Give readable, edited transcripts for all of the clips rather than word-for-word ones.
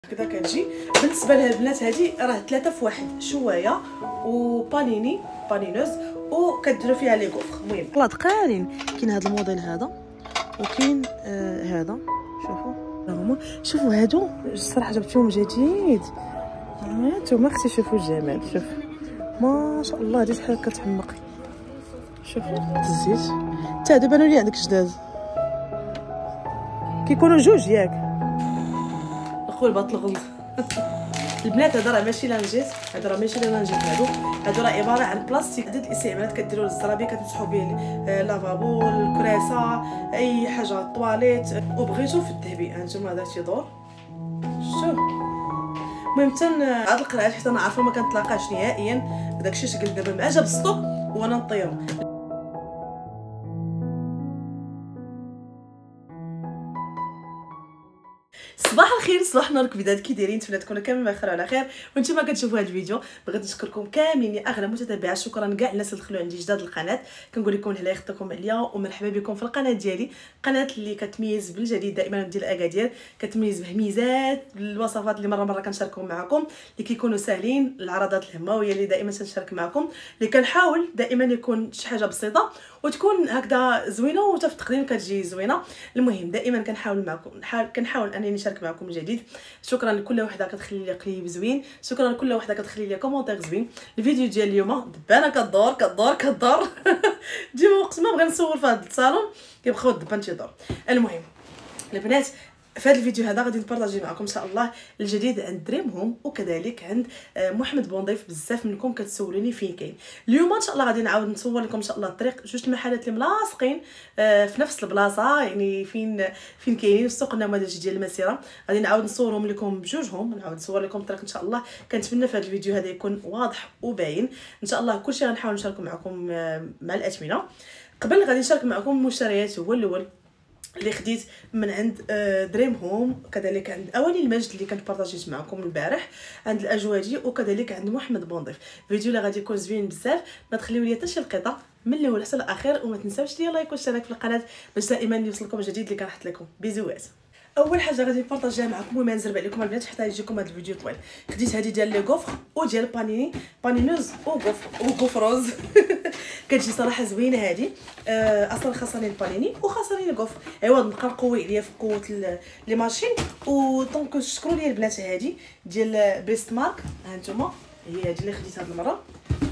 هكذا كتجي. بالنسبه لهاد البنات هادي راه 3 في 1 شوايه وبانيني بانينوز وكديروا فيها لي غوفر. المهم والله دقالين. كاين هذا الموديل هذا وكاين هذا. شوفوا هادو الصراحه جبتهم جديد. هانتوما اختي شوفوا الجمال. شوف ما شاء الله هادي شحال كتحمق. شوفوا الزيت حتى هادو بانوا لي عندك جداد كيكونوا جوج ياك اخويا الباط الغلط. البنات هذا راه ماشي لانجيت، هذا راه ماشي لانجيت، هادو راه عباره عن بلاستيك عدد الاستعمالات. كديروا للزرابي كتمسحوا به لافابو الكراسه اي حاجه الطواليت وبغيتو في الذهبي. هانتوما هذا تيدور شوف. المهم حتى هاد القرعات حتى انا عارفه ما كنتلاقاش نهائيا بداكشي اش قلت دابا مع جاب السطوك وانا نطيرو. صباح الخير صباح النور كبيدات كي دايرين؟ نتمنى تكونوا كاملين بخير وعلى خير وانتم كتشوفوا هذا الفيديو. بغيت نشكركم كاملين يا اغلى متتبعات. شكرا كاع الناس اللي دخلوا عندي جداد القناه. كنقول لكم هلا يخطيكم عليا ومرحبا بكم في القناه ديالي، قناه اللي كتميز بالجديد دائما ديال اكادير، كتميز بهميزات الوصفات اللي مره كنشاركهم معكم اللي كيكونوا ساهلين، العرضات الهمويه اللي دائما تنشارك معكم، اللي كنحاول دائما يكون شي حاجه بسيطه وتكون هكذا زوينه وحتى في التقديم كتجي زوينه. المهم دائما كنحاول معكم كنحاول انني نشارك معكم جديد. شكرا لكل وحده كتخلي لي قليب زوين، شكرا لكل وحده كتخلي لي كومونتير زوين. الفيديو ديال اليوم دبانه كدور ديما وقت ما بغي نصور في هذا الصالون كيبقاو الدبان تيدور. المهم البنات في هذا الفيديو هذا غادي نبارطاجي معكم ان شاء الله الجديد عند دريم هوم وكذلك عند محمد بونضيف. بزاف منكم كتسولوني فين كاين. اليوم ان شاء الله غادي نعاود نصور لكم ان شاء الله الطريق جوج المحلات اللي ملاصقين في نفس البلاصه، يعني فين كاينين السوق النموذجي ديال المسيره. غادي نعاود نصورهم لكم بجوجهم، نعاود نصور لكم الطريق ان شاء الله. كنتمنى في هذا الفيديو هذا يكون واضح وباين ان شاء الله. كلشي غنحاول نشارك معكم مع الاثمنه. قبل غادي نشارك معكم المشتريات. هو الاول اللي خديت من عند دريم هوم، كذلك عند اواني المجد اللي كنت بارطاجيت معكم البارح، عند الاجواجي وكذلك عند محمد بونضيف. الفيديو اللي غادي يكون زوين بزاف، ما تخليو لي حتى شي لقطه من الاول حتى الاخير، وما تنساوش دير لايك واشتراك في القناه باش دائما يوصلكم الجديد اللي كنحط لكم. بيزوات. اول حاجه غادي نبارطاجيها معكم وما نزرب عليكم البنات حتى يجيكم هذا الفيديو طويل. خديت هذه ديال لي غوفر وديال بانيني بانينوز وغوفروز كتجي صراحه زوينه هذه. اصلا خاصني البانيني وخاصني الغوفر. ايوا نبقى نقوي عليا في قوه لي ماشين. ودونك شكروا لي البنات هذه ديال بيست مارك. ها انتم هي هذه اللي خديت هذه المره.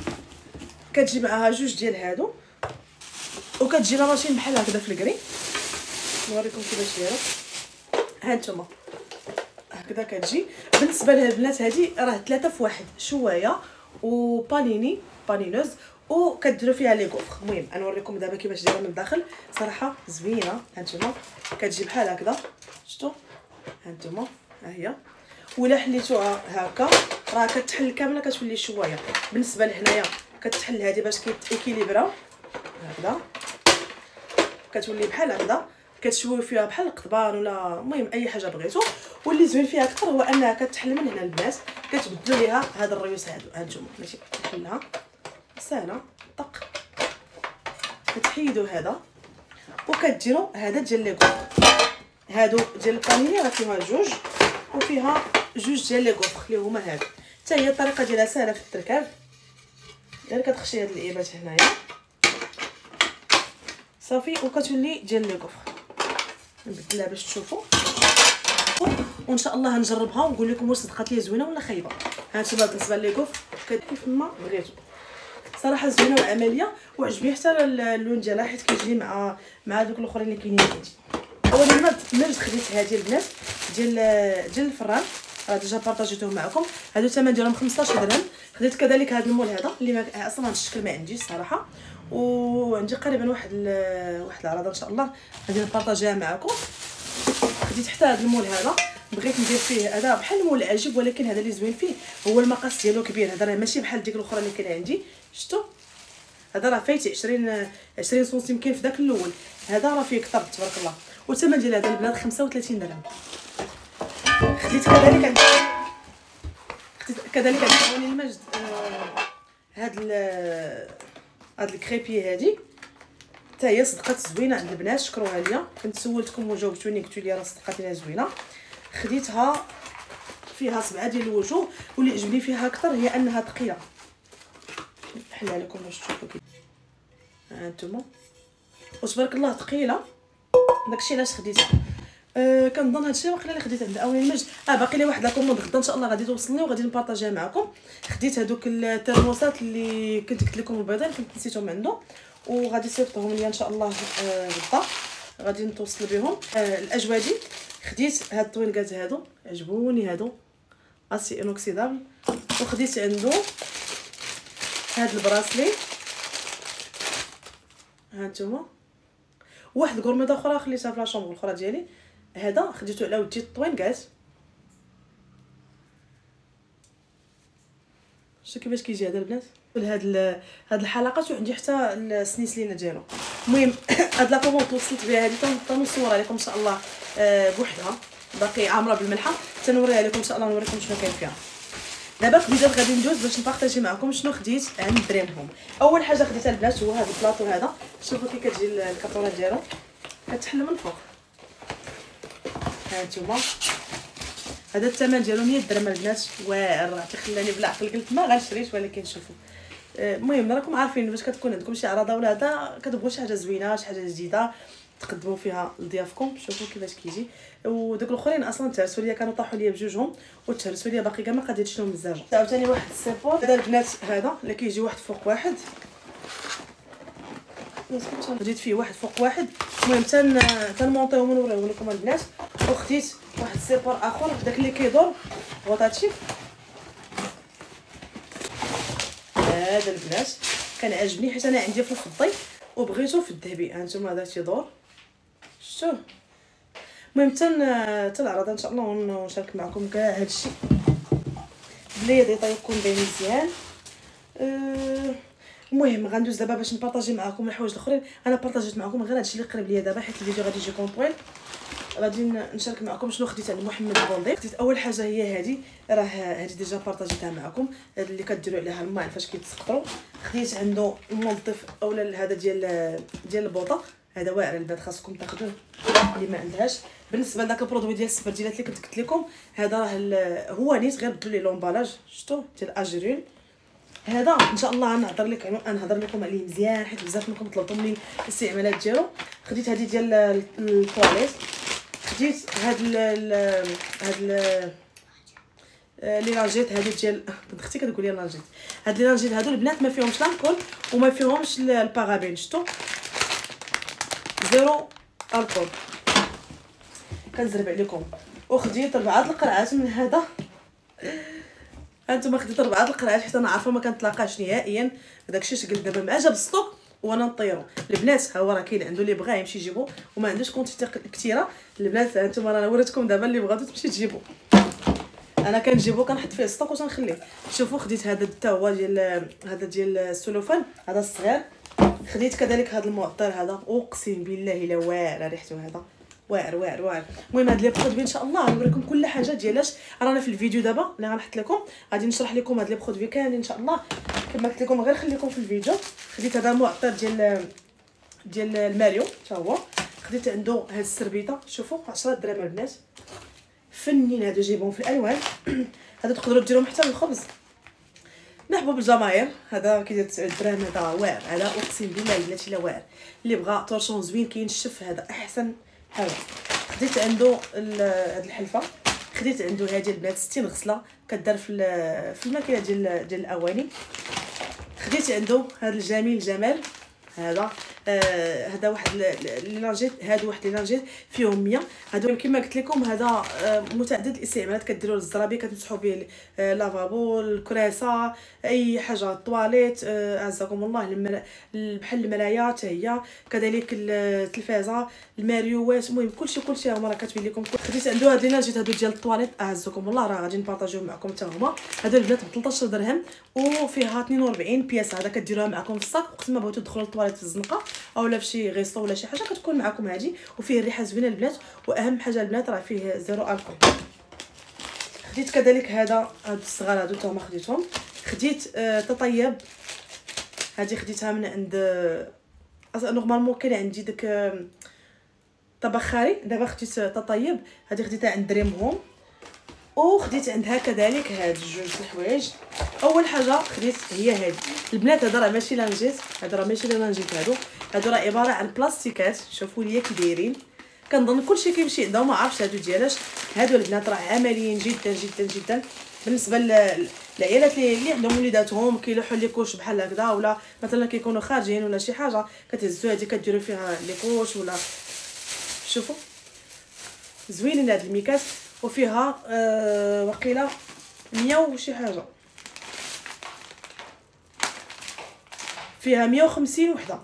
كتجي معها جوج ديال هادو وكتجي لا ماشين بحال هكذا في الكري. نوريكم كيفاش دايره. ها انتم هكذا كتجي. بالنسبه لهاد البنات هادي راه 3 في 1 شوايه وبانيني بانينوز وكديروا فيها لي غوفر. المهم غنوريكم دابا كيفاش دايره من الداخل. صراحه زوينه. ها انتم كتجي بحال هكذا شفتوا. ها انتم ها هي. ولا حليتوها هكا راه كتحل كامله كتولي شوايه. بالنسبه لهنايا كتحل هذه باش كيكيليبراو هكذا كتولي بحال هكذا. كتشويو فيها بحال القضبان ولا المهم اي حاجه بغيتو. واللي زوين فيها اكثر هو انها كتحل من هنا البنات. كتبدلوا ليها هاد الريوس هادو. هانتوما ماشي كتحلها سهله طق. كتحيدوا هذا وكديروا هذا ديال لي غوفر. هادو ديال البانيني راه فيها جوج وفيها جوج ديال لي غوفر اللي هما هادو. حتى هي الطريقه ديالها سهله في التركاب. غير كتخشي هاد الايبات هنايا صافي وكتولي ديال لي غوفر. نبدلها باش تشوفوا وان شاء الله نجربها ونقول لكم واش صدقات لي زوينه ولا خايبه. ها انتما بالنسبه لي غوفر كيف ما بغيتو صراحه زوينه وعمليه وعجبني حتى اللون ديالها حيت كيجي مع دوك الاخرين اللي كاينين عندي. اولا ما خديت هذه البنات ديال الفران راه ديجا بارطاجيتهم معكم. هادو الثمن ديالهم 15 درهم. خديت كذلك هذا المول هذا اللي اصلا هذا الشكل ما عنديش صراحه، وعندي قريبا واحد العرضه ان شاء الله غادي نبارطاجيها معكم. خديت حتى هذا المول هذا بغيت ندير فيه هذا بحال المول عجيب، ولكن هذا اللي زوين فيه هو المقاس ديالو كبير. هذا راه ماشي بحال ديك الاخرى اللي كاين عندي شفتوا. هذا راه فايت 20 سنتيم كاين في داك الاول. هذا راه فيه كثر تبارك الله. والثمن ديال هذا البنات 35 درهم. خديت كذلك عند اواني المجد هاد الكريبي هادي حتى هي صدقات زوينه عند البنات. شكروها ليا. كنت سولتكم وجاوبتوني قلتوا لي راه صدقات لينا زوينه. خديتها فيها 7 ديال الوجوه، واللي عجبني فيها اكثر هي انها ثقيله. نحلها لكم باش تشوفوا كي ها انتم، وتبارك الله ثقيله. داكشي علاش خديتها. كنظن هادشي واقيلا اللي خديت عند اولي المجد. باقي لي واحد لا كوموند غدا ان شاء الله غادي توصلني وغادي نبارطاجيها معكم. خديت هذوك الترموسات اللي كنت قلت لكم البيضين، كنت نسيتهم عنده، وغادي يصيفطوهم لي ان شاء الله غدا، غادي نتوصل بهم. الاجوادي خديت هاد الطوينكات هادو، عجبوني هادو اسي انوكسيدابل. وخديت عنده هاد البراسلي ها نتوما، واحد الكرميطه اخرى خليتها في لا شومبر الاخرى ديالي. هذا خديته على ودي الطوينكات. شتو كيفاش كيجي هذا البنات. هاد الحلقات وعندي حتى السنيسلينه ديالو. المهم هاد لا كوموند وصلت بها هذه تنصورها لكم ان شاء الله بوحدها، باقي عامره بالملحه، تنوريها لكم ان شاء الله، نوريكم شنو كاين فيها. دابا بديت غادي ندوز باش نبارطاجي معكم شنو خديت عند دريمهم. اول حاجه خديتها البنات هو هذا البلاطو هذا. شوفوا كي كتجي الكابوره ديالو، كتحل من الفوق. ها نتوما هذا الثمن ديالو 100 درهم البنات. واعر تخلاني بلا عقل، قلت ما غنشريش، ولكن شوفوا. المهم راكم عارفين باش كتكون عندكم شي عراضه ولا هذا كتبغوا شي حاجه زوينه، شي حاجه جديده تقدموا فيها لضيافكم. شوفوا كيفاش كيجي. ودوك الاخرين اصلا تهرسوا ليا، كانوا طاحوا ليا بجوجهم وتهرسوا ليا، باقي كاع ما قديتش لهم الزاجه. عاوتاني واحد السيبور هذا البنات، هذا اللي كيجي واحد فوق واحد، خديت فيه واحد فوق واحد. المهم تنمونطيهم ونوريهم لكم البنات. وخديت واحد السيبور اخر داك اللي كيدور وطاتشي. هذا البنات كان عجبني حيت انا عندي في الفضي وبغيتو في الذهبي. هانتوما هذا تيدور، شفتوه. المهم تنعرض ان شاء الله ونشارك معكم كاع هادشي بلي ديطاي يكون باين مزيان. المهم غندوز دابا باش نبارطاجي معكم الحوايج الاخرين. انا بارطاجيت معكم غير هادشي اللي قريب ليا دابا، حيت الفيديو غادي يجي طويل. غادي نشارك معكم شنو خديت عند محمد بوندي. خديت اول حاجه هي هذه، راه هذه ديجا بارطاجيتها معكم، اللي كديروا عليها الماء فاش كيتسقطروا. خديت عنده المنظف اولا هذا ديال البوطه، هذا واعر البنات، خاصكم تاخذوه اللي ما عندهاش. بالنسبه لذاك البرودوي ديال السبرديلات اللي كنت قلت لكم، هذا راه هو نيت، غير بدلوا ليه لومبالاج. شفتوا ديال اجريل هذا ان شاء الله نهضر لكم عليه مزيان، حيت بزاف منكم طلبتوا مني الاستعمالات ديالو. خديت هذه ديال الطواليت. خديت هاد لي لانجيت هادو ديال اختي كتقول لي لانجيت. هاد لي لانجيت هادو البنات ما فيهمش لالكول وما فيهمش البارابين، شفتوا زيرو الكول، كنزرب عليكم. وخديت 4 القرعات من هذا. هانتوما خديت 4 القرعات حيت انا عارفه ما كنتلاقاش نهائيا داكشي اش قلت دابا مع جاب السطوك وانا نطيرو. البنات ها هو راه كاين عنده اللي بغا يمشي يجيبو وما عندوش كونتيتي كثيره. البنات هانتوما راه وريتكم دابا اللي بغاتو تمشي تجيبو، انا كنجيبو كنحط فيه السطوك وتنخليه. شوفوا خديت هذا حتى هو ديال السلوفان هذا الصغير. خديت كذلك هذا المعطر هذا، اقسم بالله الا واعر ريحته، هذا واعر واعر واعر. المهم هاد لي برودوي ان شاء الله نوريكم كل حاجه ديالاش. رانا في الفيديو دابا اللي غنحط لكم غادي نشرح لكم هاد لي برودوي كاملين ان شاء الله. كما قلت لكم غير خليكم في الفيديو. خديت هذا المعطر ديال الماريو حتى هو. خديت عنده هاد السربيطه، شوفوا 10 درهم البنات، فنين هادو جايبهم في الالوان. هادو تقدروا ديروهم حتى للخبز، محبوب الجماهير. هذا كيدير 9 دراهم، هذا واعر، هذا اقسم بالله بلاتي لا واعر. اللي بغى طورشون زوين كينشف هذا احسن حاجه. خديت عنده هاد الحلفه. خديت عنده هذه البنات 60 غسله كدار في الماكينه ديال الاواني. خديت عنده هذا الجمال هذا. هذا واحد لي لانجيت، هادو واحد لي لانجيت فيهم 100. هادو كما قلت لكم هذا متعدد الاستعمالات، كديروا للزرابي كتمسحوا به لافابو، الكراسه، اي حاجه، الطواليت عزكم الله، بحال المرايا حتى هي كذلك، التلفازه، الماريوات، المهم كلشي هما راه كاتبين لكم. خديت عنده هاد لي لانجيت هادو ديال الطواليت اعزكم الله، راه غادي نبارطاجيو معكم حتى هما. هادو البنات ب 13 درهم وفيها 42 بياس. هذا كديروها معكم في الصاك وقت ما بغيتو تدخلوا للطواليت في الزنقه اولا في شي غيسطو ولا شي حاجه كتكون معكم هادي. وفيه الريحه زوينه البنات، واهم حاجه البنات راه فيه زيرو الكول. خديت كذلك هاد الصغار هادو حتى هما خديتهم. خديت تطيب، هذه خديتها من عند نورمالمون كاين عندي داك طبخاري. دابا خديت تطيب، هذه خديتها عند دريمهم وخديت عندها كذلك هاد جوج الحوايج. اول حاجه خديت هي هادي البنات، هذا راه ماشي لانجيت، هذا راه ماشي لانجيت، هادو راه عباره عن بلاستيكات. شوفوا ليا كي دايرين، كنظن كلشي كيمشي عندهم، ما عرفتش هادو ديالاش. هادو البنات راه عمليين جدا جدا جدا بالنسبه للعائلات اللي عندهم وليداتهم كيلوحوا لي كوش بحال هكذا، ولا مثلا كيكونوا خارجين ولا شي حاجه، كتهزوا هادي كديروا فيها لي كوش ولا. شوفوا زوينين هاد الميكات، وفيها وقيله 100 وشي حاجه، فيها 150 وحده،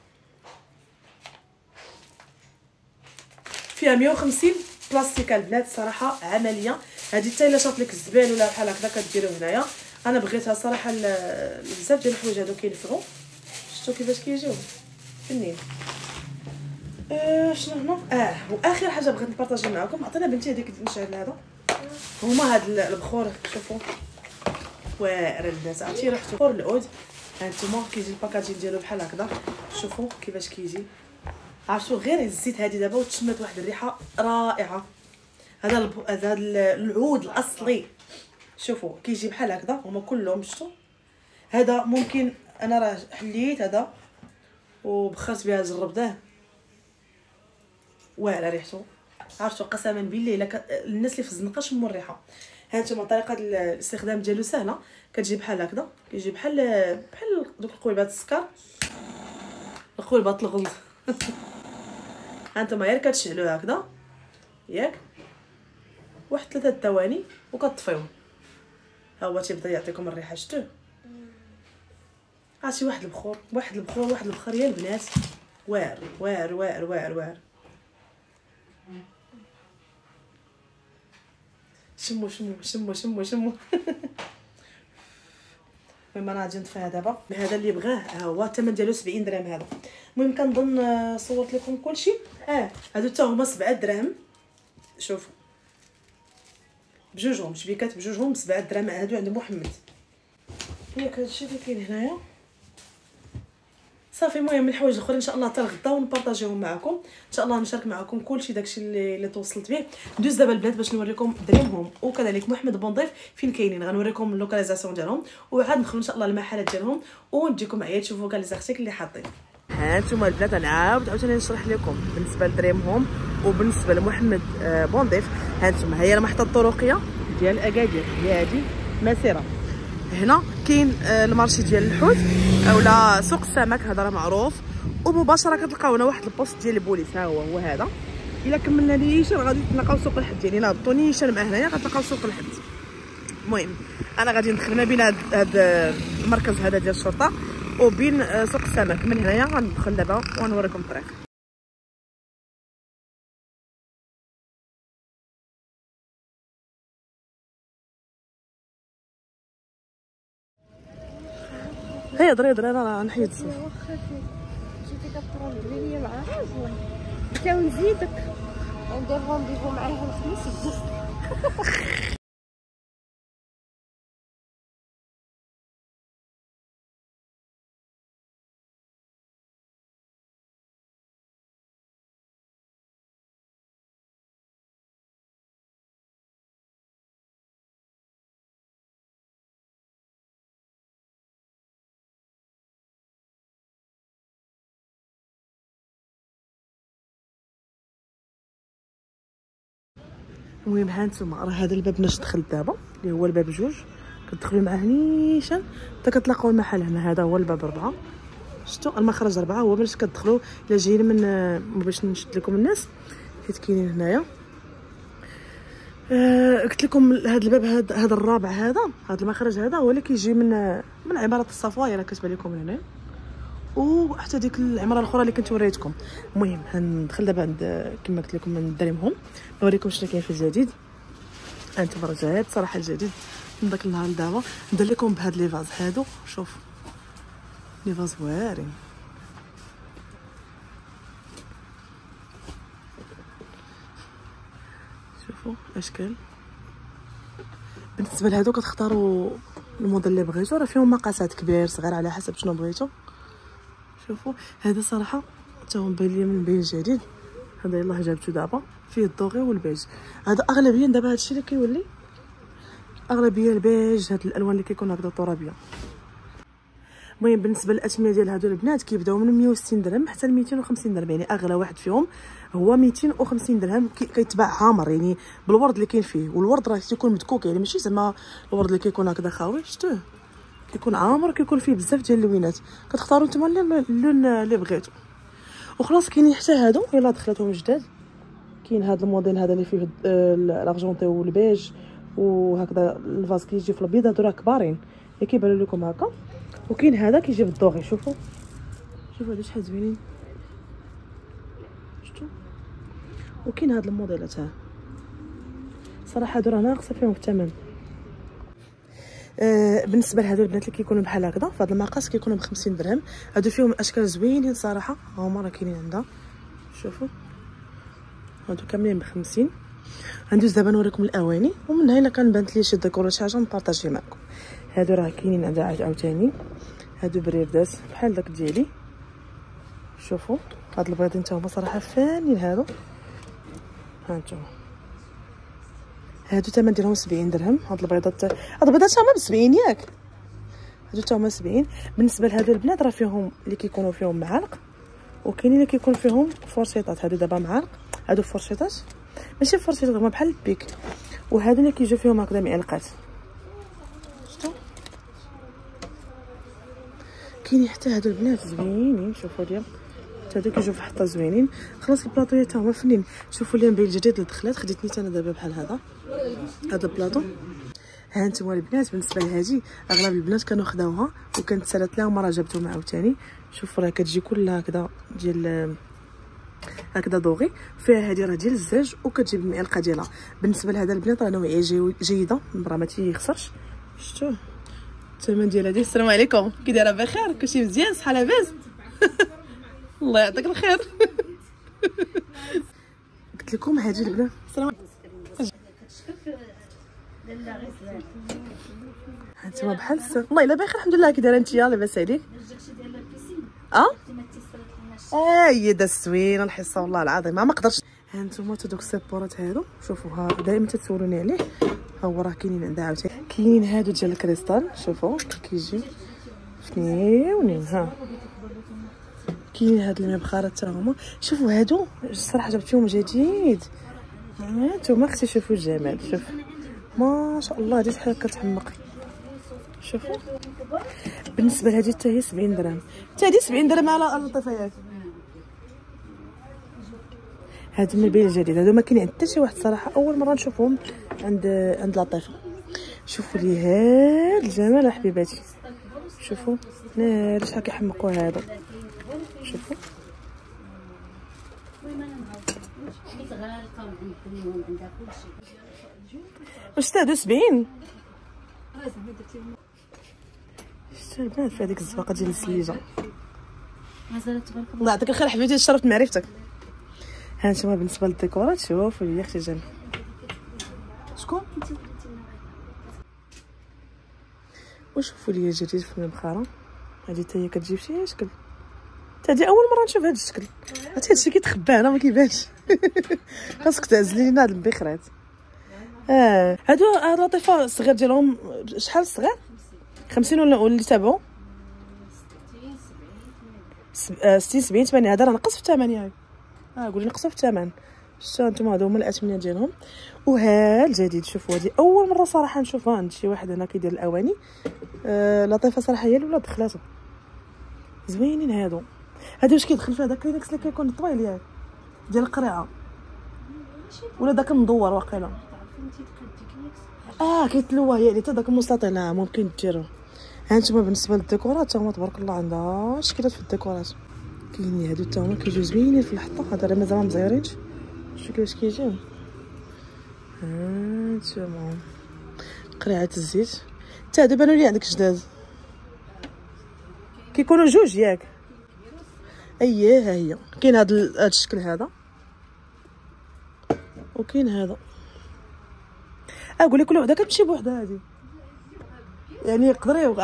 فيها 150 بلاستيكه البنات. صراحه عمليه هذه، حتى الا شاط لك الزبال ولا بحال هكذا كديروا هنايا. انا بغيتها صراحه بزاف ديال الحوايج هادو كينفعوا. شفتوا كيفاش كيجيو فنين. شنو هنا؟ واخر حاجه بغيت نبارطاجي معكم، عطينا بنتي هذيك المشعل هذا، هما هاد البخور. شوفوا واعر البنات، عرفتي ريحته بخور العود. هانتوما كيجي الباكاجين ديالو بحال هكذا. شوفوا كيفاش كيجي، عرفتوا غير هزيت هذه دابا وتشمت واحد الريحه رائعه. هذا العود الاصلي. شوفوا كيجي بحال هكذا، هما كلهم. شفتوا هذا ممكن انا راه حليت هذا وبخرت بها جربته، واعره ريحته. عرفتوا قسما بالله الا الناس اللي في الزنقه شموا الريحه. هانتوما طريقه الاستخدام ديالو سهله، كتجي بحال هكذا، كيجي بحال دوك القويبات السكر، القويبات الغلظ. هانتوما غير كتشعلوه هكذا ياك واحد 3 ثواني وكتطفيوه، ها هو تيبدا يعطيكم الريحه. شفتوه؟ عرفتي واحد البخور يا البنات، واعر واعر واعر واعر واعر. شموا شموا شموا شموا شموا. المهم انا غادي نطفيها دابا. هذا اللي بغاه ها هو الثمن ديالو 70 درهم هذا. المهم كنظن صورت لكم كلشي. هادو حتى هما 7 دراهم. شوفوا بجوجهم، شبيكات بجوجهم 7 دراهم. هادو عند محمد. ياك هادشي اللي كاين هنايا صافي. المهم الحوايج الاخرين ان شاء الله حتى الغدا ونبارطاجيهم معكم ان شاء الله، نشارك معكم كلشي داكشي اللي توصلت به. ندوز دابا البنات باش نوريكم دريمهم وكذلك محمد بونضيف فين كاينين، غنوريكم اللوكاليزاسيون ديالهم، وعاد ندخلوا ان شاء الله المحلات ديالهم ونديكم معايا تشوفوا كاع لي زارتيكل اللي حاطين. هانتوما البنات نعاود عاوتاني نشرح لكم بالنسبه لدريمهم وبالنسبه لمحمد بونضيف. هانتوما هي المحطه الطرقيه ديال اكادير، هي هذه مسيره. هنا كاين المارشي ديال الحوت اولا سوق السمك، هذا راه معروف. ومباشره كتلقاو هنا واحد البوست ديال البوليس، ها هو هذا. الا كملنا نيشان غادي تلقاو سوق الحد، يعني نهبطوا نيشان مع هنايا غتلقاو سوق الحد. المهم انا غادي ندخل ما بين هاد المركز هذا ديال الشرطه وبين سوق السمك. من هنايا غندخل دابا ونوريكم الطريق. هيا هضري انا نحيد الصوت. واخا جيتي كتطردي ليا معاها حتى ونزيدك ندير رونديفو معاها الخميس. المهم هانتوما راه هذا الباب باش دخلت دابا اللي هو الباب 2، كتدخلوا معاه نيشان حتى كتلاقاو المحل هنا. هذا هو الباب 4. شفتوا المخرج 4 هو باش كتدخلوا الا جايين من باش نشد لكم الناس حيت كاينين هنايا. قلت لكم هذا الباب هذا الرابع، هذا المخرج هذا هو اللي كيجي من عماره الصفوايه اللي كتبان لكم هنا، وحتى ديك العماره الاخرى اللي كنت وريتكم. المهم هندخل دابا عند كما قلت لكم من دريمهم نوريكم شنو كاين في الجديد. انتم رجعات صراحه الجديد من داك النهار لدابا. ندير لكم بهاد لي فاز هادو، شوف لي فاز واعرين. شوفوا اشكال. بالنسبه لهادو كتختاروا الموديل اللي بغيتو، راه فيهم مقاسات كبير صغير على حسب شنو بغيتو. شوفوا هذا صراحه حتى هو مبين لي من بين جديد. هذا يلاه جابتو دابا فيه الدوغي والبيج. هذا اغلبيا دابا هادشي اللي كيولي اغلبيه البيج، هاد الالوان اللي كيكون هكذا ترابيه. المهم بالنسبه للاثمنه ديال هادو البنات كيبداو من 160 درهم حتى ل 250 درهم، يعني اغلى واحد فيهم هو 250 درهم. كيتباع عامر يعني بالورد اللي كاين فيه، والورد راه تيكون مدكوك، يعني ماشي زعما الورد اللي كيكون هكذا خاوي، شفتوه كيكون عامر، كيكون فيه بزاف ديال اللوينات، كتختاروا نتوما اللون اللي بغيتو. وخلاص كاينين حتى هادو يلا دخلتهم جداد. كاين هذا الموديل هذا اللي فيه الارجونتي والبيج وهكذا الفاز كيجي في البيض، هادو راه كبارين اللي كيبانوا لكم هكا. وكاين هذا كيجي بالدوغي، شوفوا هادو شحال زوينين، شفتوا. وكاين هاد الموديلات ها صراحه هادو راه ناقصه فيهم في الثمن. بالنسبه لهادو البنات اللي كيكونوا بحال هكذا فهاد المقاس كيكونوا ب 50 درهم. هادو فيهم اشكال زوينين صراحه، هما راه كاينين عندها، شوفوا هادو كاملين ب 50. غندوز دابا نوريكم الاواني، ومنها الا كان بانت لي شي ديكور شي حاجه نبارطاجي معكم. هادو راه كاينين عندها عاوتاني، هادو بريردات بحال داك ديالي، شوفوا هاد البيضين حتى هما صراحه فانين. هادو ها نتوما، هادو الثمن ديالهم 70 درهم. هاد البيضات هما ب 70 ياك، هادو حتى هما 70. بالنسبه لهادو البنات راه فيهم اللي كيكونوا فيهم معالق، وكاينين اللي كيكون فيهم فرشيطات. هادو دابا معالق، هادو فرشيطات ماشي فرشيطات، هما بحال البيك. وهادو اللي كيجيو فيهم هكذا معلقات، شفتوا. كاينين حتى هادو البنات زوينين، شوفوا ديال هادو كيجيو في حطه زوينين. خلاص البلاطويات تا هما فنين. شوفوا اللي مبين الجديد اللي دخلات، خديتني انا دابا بحال هذا البلاطو. ها انتما البنات بالنسبه لهادي اغلب البنات كانوا خداوها وكانت سالات لهم، راه جبتهم عاوتاني. شوفوا راه كتجي كلها هكذا ديال هكذا دوغي، فيها هذه راه ديال الزاج وكتجيب المعلقه ديالها. بالنسبه لهذا البنات راه نوعيه جيده، راه ما تيخسرش. شفتوا الثمن ديال هذه. السلام عليكم، كي دايره؟ بخير؟ كلشي مزيان؟ صحه لاباس؟ الله يعطيك الخير. قلت لكم هذه البنات. السلام عليكم. هانتوما بحال والله الا بخير الحمد لله. كي دايره نتيا؟ لاباس عليك؟ هي دا السوينه الحصه والله العظيم ما قدرتش. هانتوما دوك السيبورات هادو، شوفوا ها دائما تتسولوني عليه، ها هو راه كاينين عندها عاوتاني. كاينين هادو ديال الكريستال، شوفوا كيجي فنيونين. ها كاين هاد المبخرات حتى هما، شوفوا هادو الصراحه جبت فيهم جديد. هانتوما اختي شوفوا الجمال، شوف ما شاء الله هادي شحال كتحمق. شوفوا بالنسبه لهادي حتى هي 70 درهم، حتى هادي 70 درهم على اللطيفه ياك. هادو من البيع الجديد، هادو ما كاين عند حتى شي واحد صراحه، اول مره نشوفهم عند لطيفه. شوفوا لي هاد الجمال حبيباتي، شوفوا ناري شحال كيحمقوا هادو. شوفوا واش تا هادو 70؟ شتا البنات في هذيك الزواقه ديال السليجه. الله يعطيك الخير حبيبتي، تشرفت معرفتك. ها انتما بالنسبه للديكورات شوفوا لي اختي جميل. شكون؟ وشوفوا لي جديد في المبخره هذه حتى هي كتجيب شي شكل، حتى هذه اول مره نشوف هذا الشكل. هذا الشيء كيتخبى هنا ما كيبانش. خاصك تعزلي لنا هاد البخرات. هادو لطيفه الصغير ديالهم شحال الصغير؟ 50 ولا اللي تابعوا 60 70 80. هذا راه نقص في الثمن ياك، قولي نقصوا في الثمن. شفتوا نتوما هادو هما الاثمنه ديالهم. وها الجديد شوفوا هذه اول مره صراحه نشوفها عند شي واحد هنا كيدير الاواني. لطيفه صراحه هي الاولى دخلاتو زوينين هادو. هادو واش كيدخل في هذاك كلينكس اللي كيكون طويل ياك ديال القريعه ولا داك المدور واقيلا؟ كيتلوى يعني حتى داك المستطيل ممكن ديروه. هانتوما بالنسبه للديكورات تا هما تبارك الله عندها شكلات في الديكورات. كاينين هادو تا هما كيجيو زوينين في الحطه. هذا راه مازال مزيرينش، شوفوا كيفاش كيجيو. هانتوما قريعه الزيت حتى هادو بانوا لي عندك جداد، كيكونوا جوج ياك. اييه ها هي كاين هاد الشكل هذا وكاين هذا. قولي كل وحده كتمشي بوحدها هادي يعني يقدروا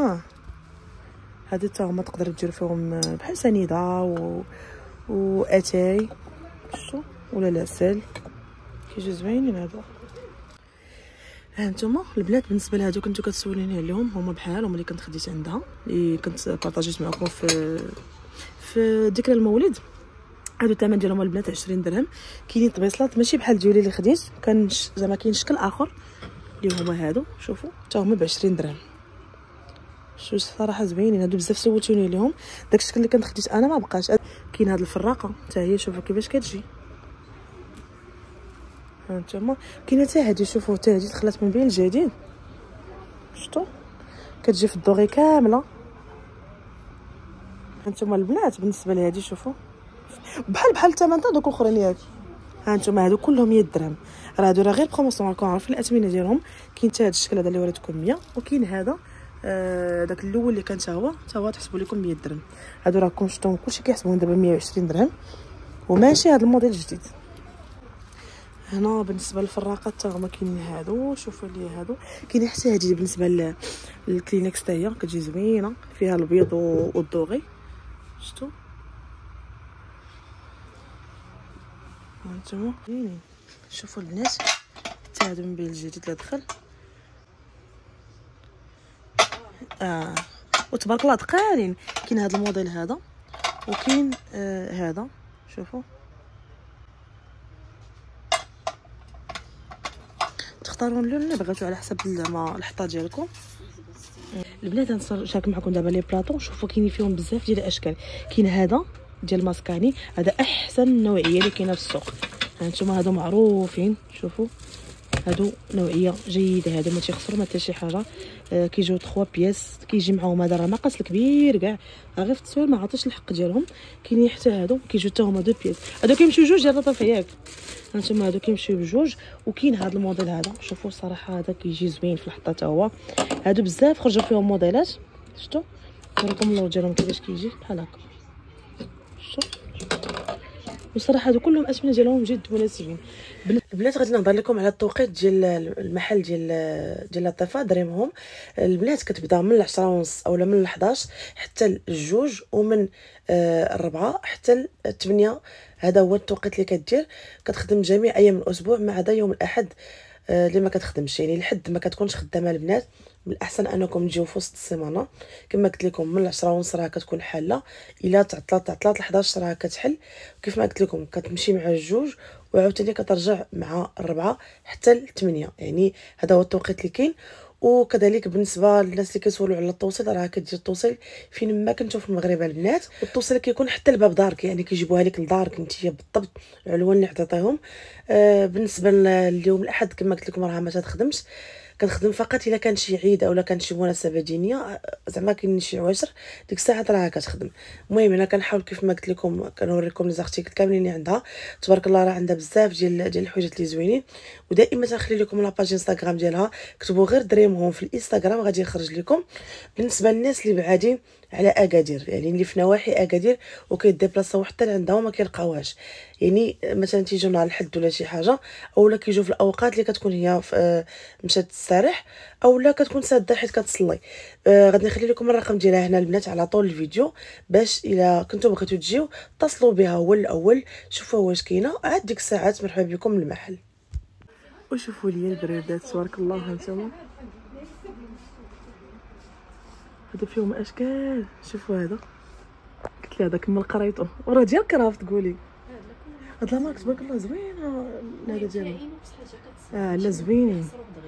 هادو حتى هما تقدروا ديروا فيهم بحال سنيده واتاي شتو ولا العسل، كيجيو زوينين هادو. ها نتوما البنات بالنسبه لهادو كنتو كتسولوني عليهم، هما بحالهم اللي كنت خديت عندها، اللي كنت بارطاجيت معكم في ذكرى المولد. هادو الثمن ديالهم البنات 20 درهم. كاينين طبيصلات ماشي بحال الجولي اللي خديت، كان زعما كاين شكل اخر اللي هما هادو، شوفوا حتى هما ب 20 درهم. شوف صراحه زوينين هادو بزاف، سولتوني عليهم. داك الشكل اللي كنت خديت انا ما بقاش. كاين هاد الفراقه حتى هي، شوفوا كيفاش كتجي. ها نتوما كاينه حتى هادي، شوفوا حتى هادي دخلت من بين الجديد، شفتوا كتجي في الدوغي كامله. هانتوما البنات بالنسبه لهادي شوفوا بحال الثمن تاع دوك الاخرين ياك. هانتوما هادو كلهم 100 درهم، راه هادو راه غير بروموسيون، راكم عارفين الاثمنه ديالهم. كاين حتى هاد الشكل هذا اللي وريتكم 100، وكاين هذا داك الاول اللي كان حتى هو تحسبوا لكم 100 درهم. هادو راكم شفتوهم كلشي كيحسبوهم دابا 120 درهم، وماشي هاد الموديل الجديد. هنا بالنسبه للفراقات حتى هما كاينين هادو، شوفوا لي هادو. كاين حتى هادي بالنسبه للكلينكس حتى هي كتجي زوينه، فيها البيض والدوغي، شفتوا هانتوما زوينين. شوفوا البنات حتى هذا من بين الجديد اللي دخل، وتبارك الله دقالين. كاين هذا الموديل هذا، وكاين هذا، شوفوا تختاروا اللون اللي بغيتو على حسب زعما الحطه ديالكم. البنات نشارك معكم دابا لي بلاطو. شوفوا كاينين فيهم بزاف ديال الاشكال. كاين هذا ديال ماسكاني، هذا احسن نوعيه اللي كاينه في السوق. هانتوما هادو معروفين، شوفوا هادو نوعيه جيده، هادو ما تيخسروا ما حتى شي حاجه. كيجيو 3 بياس، كيجي معاهم هذا راه مقاس الكبير كاع، غير في التصوير ما عطيش الحق ديالهم. كاينين حتى هادو كيجيو حتى هما 2 بياس، هادو كيمشيو جوج ديال الرطف ياك. هانتوما هادو كيمشيو بجوج. وكاين هذا الموديل هذا، شوفوا صراحه هذا كيجي زوين في الحطه حتى هو. هادو بزاف خرجوا فيهم موديلات، شفتوا نوريكم اللون ديالهم كيفاش كيجي بحال هكا، شفتوا. وصراحه هادو كلهم اثمنه ديالهم جد مناسبين. البنات غادي نهضر لكم على التوقيت ديال المحل ديال لطيفه دريمهم. البنات كتبدا من 10:30 اولا من 11 حتى الجوج، ومن 4 حتى 8. هذا هو التوقيت اللي كدير. كتخدم جميع ايام الاسبوع ما عدا يوم الاحد اللي ما كتخدمش، يعني الحد ما كتكونش خدامه. البنات من الاحسن انكم تجيو في وسط السيمانه، كما قلت لكم من 10:30 راه كتكون حاله، الا تعطلات ل 11 راه كتحل. كيف ما قلت لكم كتمشي مع الجوج، وعاوتاني كترجع مع 4 حتى 8، يعني هذا هو التوقيت اللي كاين. وكذلك بالنسبه للناس اللي كيسولوا على التوصيل، راه كدير التوصيل فين ما كنتو في المغرب البنات، والتوصيل كيكون حتى لباب دارك، يعني كيجيبوها لك لدارك نتيا بالضبط العنوان اللي عطيتيهم. بالنسبه لليوم الاحد كما قلت لكم راه ما تخدمش، كنخدم فقط الا كان شي عيد اولا كان شي مناسبه دينيه، زعما كاين شي عشر ديك الساعه راه كتخدم. المهم انا كنحاول كيف ما قلت لكم كنوريكم لي زارتيكل كاملين اللي عندها، تبارك الله راه عندها بزاف ديال الحوايج اللي زوينين. ودائما تنخلي لكم لاباج انستغرام ديالها، كتبوا غير دريمهم في الانستغرام غادي يخرج لكم. بالنسبه للناس اللي بعادين على اكادير، يعني اللي في نواحي اكادير وكيديبلاصاو حتى لعندها وما كيلقاوهاش، يعني مثلا تيجيو نهار الحد ولا شي حاجه، اولا كيجيو في الاوقات اللي كتكون هي مشات تستريح، اولا كتكون ساده حيت كتصلي. غادي نخلي لكم الرقم ديالها هنا البنات على طول الفيديو، باش الا كنتو بغيتو تجيو اتصلوا بها هو الاول، شوفوا واش كاينه عاد ديك الساعات. مرحبا بكم للمحل. وشوفوا لي البريدات تبارك الله، هانتوما هادو فيهم اشكال. شوفوا هذا قلت لي هذا كمل قرايته، وراه ديال كرافت تقولي هاد لا مارك تبارك الله زوينه. هذا ديالو لا زوينين.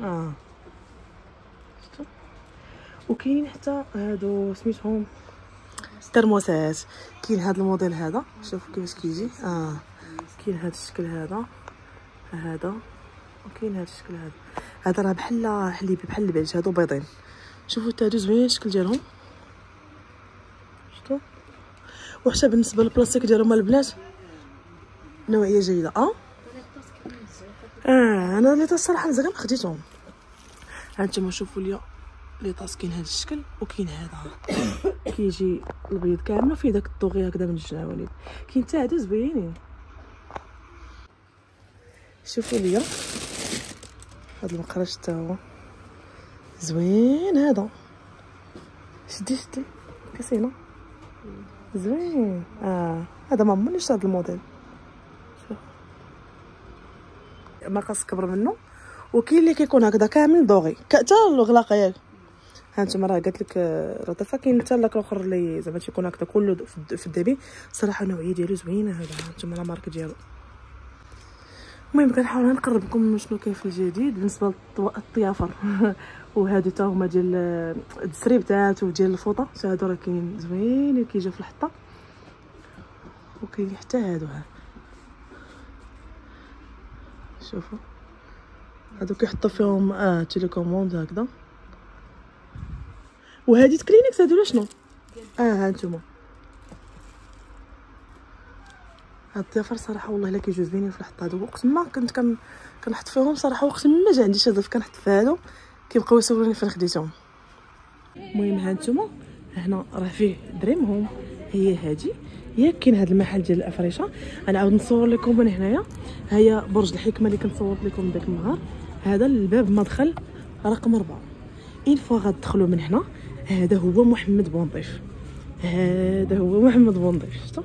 شفتوا. وكاين حتى هادو سميتهم ترموسات. كاين هذا الموديل هذا، شوفوا كيفاش كيجي. كاين هذا الشكل هذا وكاين هذا الشكل هذا راه بحال حليبي بحال البيج. هادو بيضين، شوفوا حتى هادو زوينين الشكل ديالهم، شفتوا. وحتى بالنسبه للبلاستيك ديالهم البنات نوعيه جيده. انا لي طاس صراحه مزال ما خديتهم. هانتوما شوفوا لي طاس كاين هذا الشكل، وكاين هذا كيجي البيض كامل وفيه داك الطوغي هكذا من الجناولين. كاين حتى هادو زوينين. شوفوا لي هاد المقراش حتى هو زوين. هذا شدي كاسينه زوين. هذا ما عمرني هذا الموديل، شوف مقاس كبر منه وكاين اللي كيكون هكذا كامل دوغي حتى الغلاقه ياك. ها انتما راه قالت لك لطيفه. كاين حتى لاك الاخر اللي زعما تيكون هكذا كله في الدبي. صراحه النوعيه ديالو زوينه. هذا انتما لا مارك ديالو. المهم كنحاول نقرب لكم شنو كاين في الجديد بالنسبه للطيافر. وهادو تا هما ديال الدسريبتات وديال الفوطه. هادو راه كاينين زوينين كيجيو في الحطه. وكاين حتى هادو ها شوفوا هادو كيحطوا فيهم تيليكوموند هكذا. وهادي كلينكس هادو شنو ها نتوما. هاد الضيافر صراحه والله الا كيجيو زوينين في الحط. هادو وقت ما كنت كنحط فيهم صراحه. وقت ما جا عندي شي ضيف كنحط في هادو كيبقاو يسولوني فين خديتهم. المهم ها نتوما هنا راه فيه دريمهم. هي هادي ياك. كاين هذا المحل ديال الافريشه. غنعاود نصور لكم من هنايا. هيا برج الحكمه اللي كنت صورت لكم داك النهار. هذا الباب مدخل رقم 4. اين فوا غتدخلوا من هنا هذا هو محمد بونضيف. هذا هو محمد بونضيف. شفتوا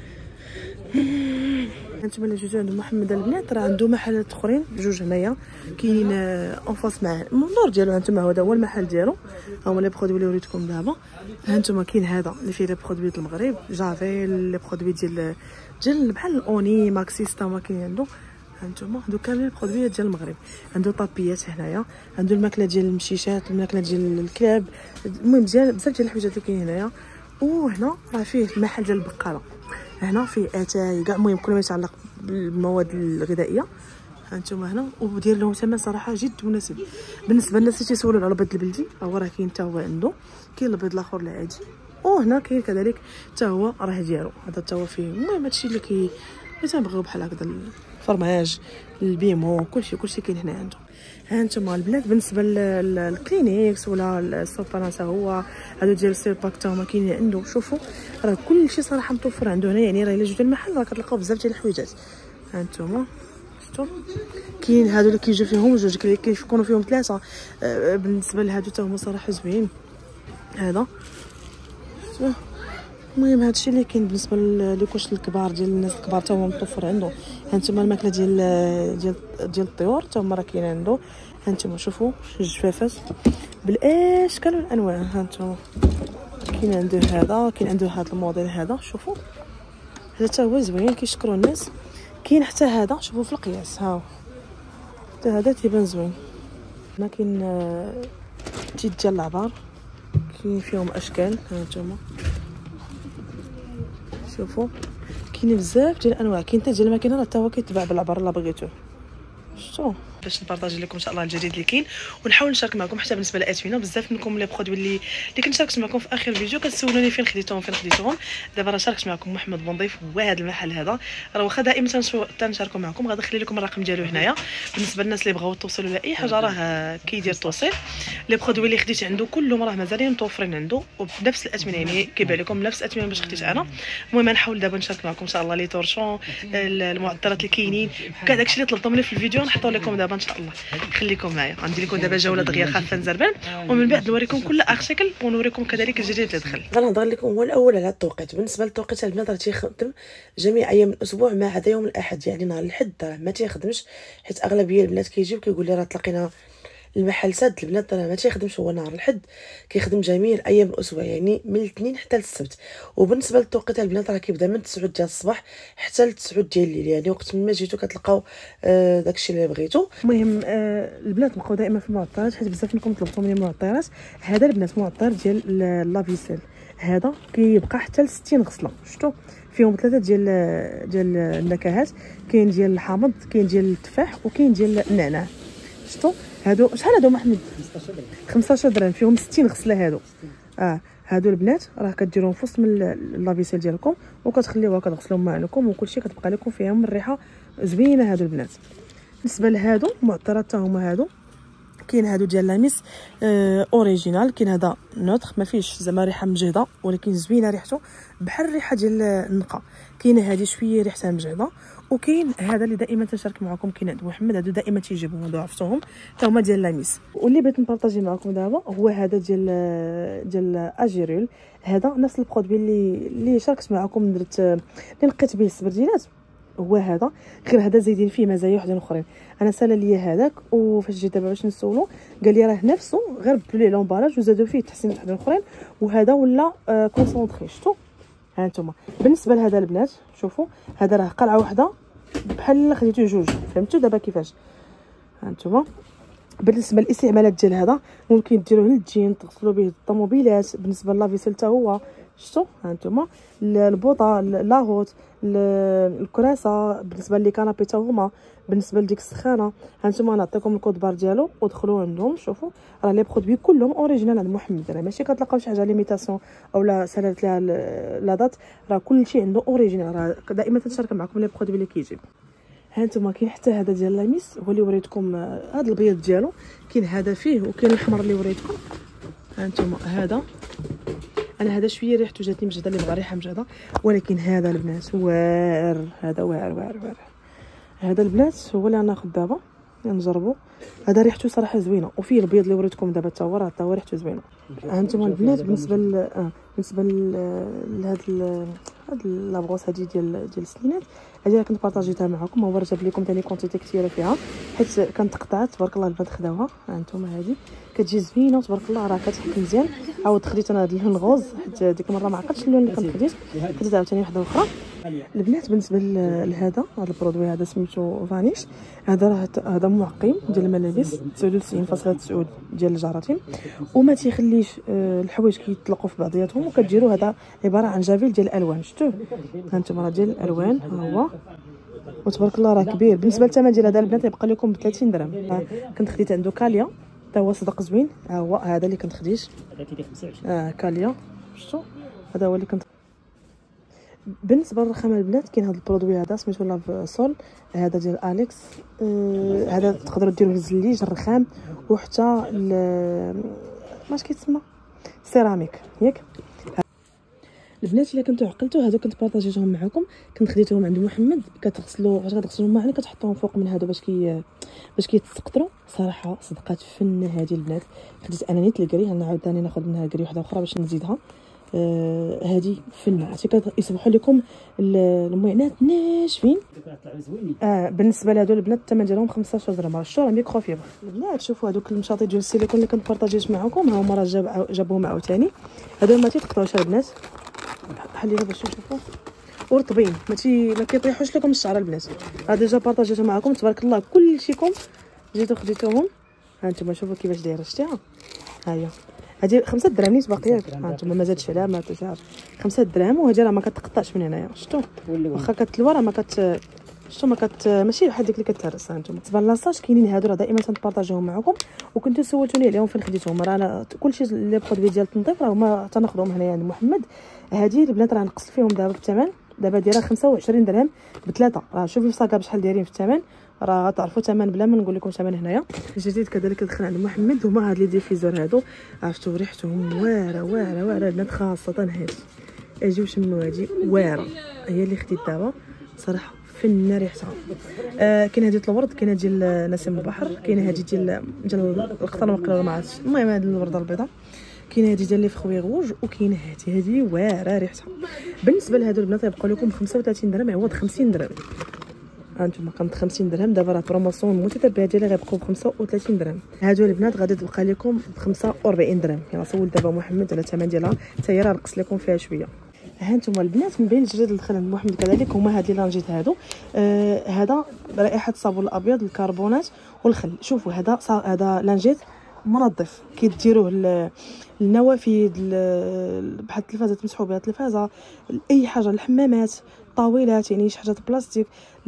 هانتوما اللي جوجو عند محمد البنات راه عنده محلات اخرين جوج هنايا كاين اون فاس مع المنظور ديالو. هانتوما هذا هو المحل ديالو. ها هما لي برودوي اللي وريتكم دابا. هانتوما كاين هذا اللي فيه لي برودوي ديال المغرب جافيل. لي برودوي ديال بحال الاوني ماكسيستا ما كاين عنده. هانتوما هادو كاملين البرودوي ديال المغرب. عنده طابيات هنايا. عنده الماكله ديال المشيشات الماكله ديال الكلاب. المهم بزاف ديال الحوايجات اللي كاين هنايا. وهنا راه فيه المحل ديال البقاله. هنا فيه اتاي كاع المهم كل ما يتعلق بالمواد الغذائيه. هانتوما هنا ودير لهم ثمن صراحه جد مناسب بالنسبه للناس اللي تيسولوا على البيض البلدي. هو راه كاين حتى هو عنده. كاين البيض الاخر العادي. وهنا كاين كذلك حتى هو راه ديالو. هذا حتى هو فيه المهم هادشي اللي تنبغيو بحال هكذا الفرماج البيمو كلشي كاين هنا عنده. هانتوما البنات بالنسبه للكلينيكس ولا السوبرانسا هو هادو ديال السيرباك تا هما كاينين عنده. شوفوا راه كلشي صراحه متوفر عنده هنا. يعني راه الا جيتو المحل راه كتلقاو بزاف ديال الحويجات. هانتوما شفتوا كاين هادو اللي كيجيو فيهم جوج كيكونوا فيهم 3. بالنسبه لهادو تا هما صراحه زوين. هذا المهم هادشي اللي كاين بالنسبه للكوش الكبار ديال الناس الكبار تا هو متوفر عنده. هانتوما الماكله ديال الطيور تا هما راه كاين عنده. هانتوما شوفوا الجفافات بالاشكال والانواع. هانتوما كاين عنده هذا كاين عنده هذا الموديل هذا. شوفوا هذا تا هو زوين كيشكروا الناس. كاين حتى هذا شوفوا في القياس. ها حتى هذا تيبان زوين. هنا كاين جيت ديال العبار كاين فيهم اشكال. هانتوما شوفوا كاين بزاف ديال الانواع. كاين حتى ديال الماكينه راه حتى هو كيتباع بالعبر الا بغيتوه. شفتوا باش نبارطاجي لكم ان شاء الله الجديد اللي كاين ونحاول نشارك معكم. حتى بالنسبه للاثمنه بزاف منكم لي برودوي اللي كنت شاركت معكم في اخر فيديو كتسولوني فين خديتهم. دابا راه شاركت معكم محمد بونضيف وهذا المحل هذا راه واخا دائما تنشاركوا معكم. غادي نخلي لكم الرقم ديالو هنايا بالنسبه للناس اللي بغاو توصلوا له اي حاجه راه كيدير توصيل. لي برودوي اللي خديت عنده كلهم راه مازالين متوفرين عنده وبنفس الاثمنه. يعني كيبيع لكم نفس الاثمنه باش خديت انا. المهم نحاول دابا نشارك معكم ان شاء الله لي تورشون المعطرات اللي كاينين كاع داكشي اللي طلبتوا مني في الفيديو نحطوا لكم دابا ان شاء الله. خليكم معايا غندير لكم دابا جوله دغيا خافه نزربان ومن بعد نوريكم كل ارتيكل ونوريكم كذلك الجديد اللي دخل. غنهضر لكم هو الاول على التوقيت. بالنسبه للتوقيت البنات راه تيخدم جميع ايام الاسبوع ما عدا يوم الاحد. يعني نهار الحد راه ما تيخدمش حيت اغلبيه البنات كيجيو كيقول لي راه تلاقينا المحل ساد. البنات راه ما تيخدمش هو نهار الحد. كيخدم جميع ايام الاسبوع يعني من الاثنين حتى للسبت. وبالنسبه للتوقيت البنات راه كيبدا من 9 ديال الصباح حتى ل 9 ديال الليل. يعني وقت ما جيتو كتلقاو داكشي اللي بغيتو. المهم البنات بقاو دائما في المعطرات حيت بزاف منكم طلبتوا مني المعطرات. هذا البنات معطر ديال لافيسيل. هذا كيبقى حتى ل 60 غسله. شفتوا فيهم 3 ديال النكهات. كاين ديال الحامض كاين ديال التفاح وكاين ديال النعناع. شفتوا هادو شحال هادو محمد 15 درهم فيهم 60 غسله. هادو هادو البنات راه كديروهم في وسط من اللافيسيل ديالكم وكتخليوها كتغسلوهم معكم وكلشي كتبقى لكم فيهم الريحه زوينه. هادو البنات بالنسبه لهادو المعطرات حتى هما هادو. كاين هادو ديال لاميس اوريجينال. كاين هذا نوتر ما فيهش زعما ريحه مجهده ولكن زوينه ريحته بحال الريحه ديال النقا. كاينه هذه شويه ريحتها مجهده. وكاين هذا اللي دائما تنشارك معكم كاين عند محمد. هادو دائما تيجيبوا هادو عرفتوهم حتى هما ديال لاميس. واللي بغيت نبارطاجي معكم دابا هو هذا ديال اجيرول. هذا نفس البرودوي اللي شاركت معكم درت اللي نقيت به السبرديلات. هو هذا، غير هذا زايدين فيه مزايا وحدين اخرين. انا سالا ليا هذاك، وفاش جيت دابا باش نسولو قال لي راه نفسه، غير بدلوا ليه لومباراج وزادوا فيه تحسينات وحدين اخرين، وهذا ولا كونسونطري. شفتوا ها انتم. بالنسبه لهذا البنات شوفوا، هذا راه قلعه واحده بحال خديتو جوج، فهمتوا دابا كيفاش؟ ها انتم. بالنسبه للاستعمالات ديال هذا، ممكن ديروه للجين، تغسلوا به الطوموبيلات. بالنسبه للافيسيل حتى هو، شفتوا ها انتم. البوطه، لاغوت، الكراسه، بالنسبه لي كانابي حتى هما. بالنسبه لديك السخانه ها انتم، نعطيكم الكود بار ديالو ودخلوا عندهم. شوفوا راه لي برودوي كلهم اوريجينال عند محمد، راه ماشي كتلقاو شي حاجه ليميتاسيون اولا سالات لها لا دات، راه كلشي عنده اوريجينال. راه دائما تنشارك معكم لي برودوي اللي كيجيب. ها انتم كاين حتى هذا ديال لاميس، هو اللي وريتكم هذا البيض ديالو، كاين هذا فيه وكاين الحمر اللي وريتكم. ها انتم هذا، انا هذا شويه ريحته جاتني مجهده، اللي بغى ريحه مجهده، ولكن هذا البنات واعر، هذا واعر واعر واعر. هذا البنات هو اللي غناخذ دابا نجربو. هذا ريحته صراحه زوينه، وفيه البيض اللي وريتكم دابا حتى هو ريحته زوينه. ها انتم البنات بالنسبه لهاد لابغوس هادي ديال السنينات، هادي كنت بارطاجيتها معكم. هو جاب لكم ثاني كونتيتي كثيره فيها، حيت كانت قطعات تبارك الله البنات خداوها. ها انتم هادي كتجي زوينه وتبارك الله، راه كتحك مزيان. عاود خديت انا هاد اللون غوز، حيت ديك المره ما عقلتش اللون اللي كنت خديت عاوتاني وحده اخرى. البنات بالنسبه لهذا البرودوي هذا سميتو فانيش، هذا معقم ديال الملابس 99.9 ديال الجراثيم، وما تيخليش الحوايج كيطلقوا في بعضياتهم، وكديروا هذا عباره عن جافيل ديال الالوان. شفتوه ها انتم، راه ديال الالوان ها هو، وتبارك الله راه كبير. بالنسبه للثمن ديال هذا البنات يبقى لكم ب 30 درهم. كنت خديت عنده كاليا حتى هو صدق زوين. ها هو هذا اللي كنت خديت، كاليا. شفتوا هذا هو اللي كنت. بالنسبه للرخامه البنات كاين هذا البرودوي هذا سميتو لاف سول، هذا ديال اليكس. هذا تقدروا ديروه للزليج، الرخام، وحتى ماش كيتسمى سيراميك ياك. البنات الا كنتو عقلتوا هادو كنت بارطاجيتهم معكم، كنت خديتهم عند محمد. كتغسلوا فاش كتغسلوهم معنا كتحطوهم فوق من هادو باش كيتسقطروا. صراحه صدقات فن هذه البنات. خديت انا نيت الكري، نعاود ثاني ناخذ منها الكري واحده اخرى باش نزيدها. هذه فن عرفتي كيصبحوا لكم المعينات ناشفين. بالنسبه لهادو البنات الثمن ديالهم 15 درهم. راه شتو راه ميكرو فيبر البنات. شوفوا هذوك المشاطي ديال السيليكون اللي كنت بارطاجيت معكم، ها هما راه جابوهم عاوتاني. هادو ما تيتقطعوش البنات، بحال اللي باش تشوفوا ورطبين، ما كيطيحوش لكم الشعر البنات. هذا ديجا بارطاجيتهم معكم تبارك الله كلشيكم جيتو خديتوهم. ها انتم شوفوا كيفاش دايره، شتيها ها هي. هذه 5 درهم نيت باقيه، ها انتم ما زادش عليها ما تجار 5 درهم. وهذه راه ما كتقطعش من هنايا، شفتوا واخا كتلوى راه شتو ماشي بحال ديك اللي كتهرس. ها انتم بالنسبه لاصاج كاينين هادو راه دائما تنبارطاجيهم معكم، وكنتو سولتوني عليهم فين خديتهم. راه انا كلشي لي برودوي ديال التنظيف راه هما تناخذهم هنايا عند محمد. هذه البنات راه نقصت فيهم دابا بالثمن، دابا دايره 25 درهم بثلاثه. راه شوفوا الصاكه بشحال دايرين في الثمن، راه غتعرفوا الثمن بلا ما نقول لكم الثمن هنايا. الجديد كذلك دخل عند محمد هما هاد لي ديفيزور هادو، عرفتوا ريحتهم واعره واعره واعره البنات، خاصه هادي اجيو شموا هادي واعره، هي اللي خديت دابا صراحه فنه ريحتها. كاين هادي الورد، كاين هادي ديال نسيم البحر، كاين هادي ديال القطن ولا ما عرفتش، المهم هادي الورده البيضاء، كاين هادي ديال لي فخوي غوج، وكاين هادي واعره ريحتها. بالنسبه لهادو البنات يبقى لكم 35 درهم عوض 50 درهم. هانتوما كانت 50 درهم، دابا راه بروموسيون المتتبعه ديالها غيبقاو ب 35 درهم. هادو البنات غادي تبقى لكم ب 45 درهم. يلا سول دابا محمد على الثمن ديالها، حتى هي راه نقص لكم فيها شويه. هانتوما البنات من بين الجديد اللي دخل عند محمد كذلك هما هاد اللي لانجيت هادو. هذا رائحه الصابون الابيض، الكربونات والخل. شوفوا هذا لانجيت منظف، كيديروه النوافذ بحال التلفازه تمسحوا بها التلفازه، اي حاجه، الحمامات، طاولات، يعني شي حاجه بلاستيك،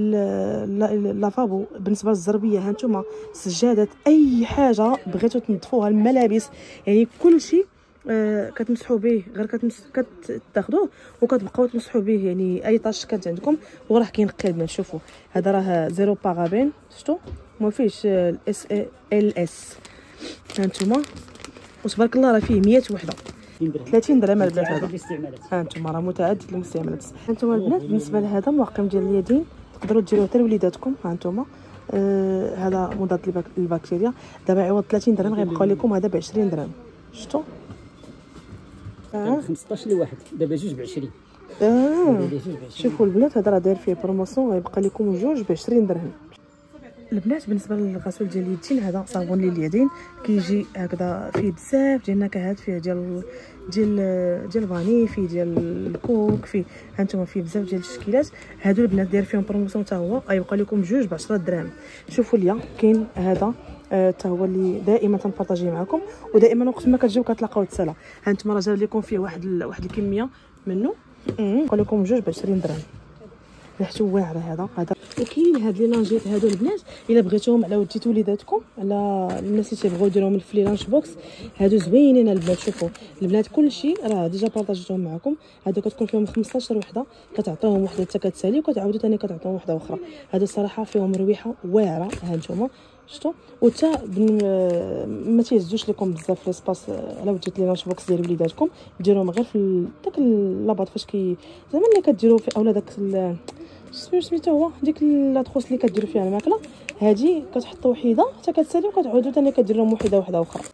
لافابو. بالنسبه للزربيه هانتوما سجادات، اي حاجه بغيتو تنظفوها، الملابس، يعني كلشي كتمسحوا به، غير كتاخذوه وكتبقاو تمسحوا به، يعني اي طاش كانت عندكم وراه كينقي البنات. شوفوا هذا راه زيرو بارابين، شفتوا ما فيهش اس ال اس. هانتوما وتبارك الله راه فيه 100 وحده 30 درهم البنات. هذا هانتوما راه متعدد المستعملات. هانتوما البنات بالنسبه لهذا معقم ديال اليدين تقدروا ديروه حتى لوليداتكم. هانتوما هذا مضاد للبكتيريا، دابا عوض 30 درهم غيبقاو لكم هذا ب 20 درهم. شفتوا 15 لواحد، دابا جوج ب 20. شوفوا البنات هذا راه داير فيه بروموسيون، غيبقى لكم جوج ب 20 درهم. البنات بالنسبه للغسول ديال اليدين، هذا صابون لليدين كيجي هكذا فيه بزاف ديال النكهات، فيه ديال فاني، فيه ديال الكوك، فيه هانتوما فيه بزاف ديال التشكيلات. هادو البنات داير فيهم بروموسيون حتى هو، غيبقى لكم جوج ب 10 دراهم. شوفوا ليا كاين هذا حتى هو اللي دائما تنبارطاجيه معكم، ودائما وقت ما كتجيو كتلاقاو التسلا. هانتوما راه جاب لكم فيه واحد الكميه منه، غيبقى لكم جوج ب 20 درهم. ريحته واعره هذا. وكاين هاد لي لانجيت هادو البنات الا بغيتوهم على وديتو وليداتكم، على الناس اللي تيبغيو يديروهم في لي لانش بوكس، هادو زوينين البنات. شوفوا البنات كلشي راه ديجا بارطاجيتهم معكم. هادو كتكون فيهم 15 وحده، كتعطيوهم وحده حتى كتسالي، وكتعاودوا ثاني كتعطيوهم وحده اخرى. هادو الصراحه فيهم رويحه واعره، ها نتوما شفتوا. وتا ما تيهزوش لكم بزاف لي سباس على وديت لي لانش بوكس ديال وليداتكم، ديروهم غير في داك لاباط فاش زعما اللي كديروا في اولا داك سميتو هو ديك لاطخوس اللي كديروا فيها الماكله، هادي كتحطوا وحيده حتى كتسالي، وكتعاودوا ثاني كديروا لهم وحده اخرى.